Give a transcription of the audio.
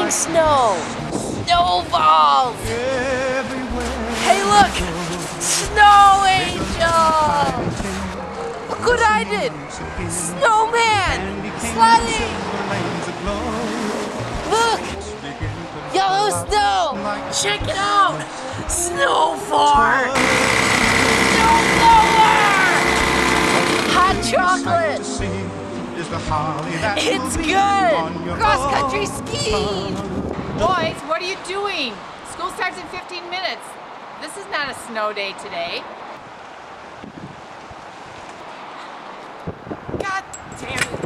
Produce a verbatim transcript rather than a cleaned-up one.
falling snow. Snowballs. Hey, look! Snow angel! Look what I did! Snowman! Sledding! Look! Yellow snow! Check it out! Snow fart! Snow blower! Hot chocolate! It's good! Cross country skiing! Boys, what are you doing? School starts in fifteen minutes. This is not a snow day today. God damn it.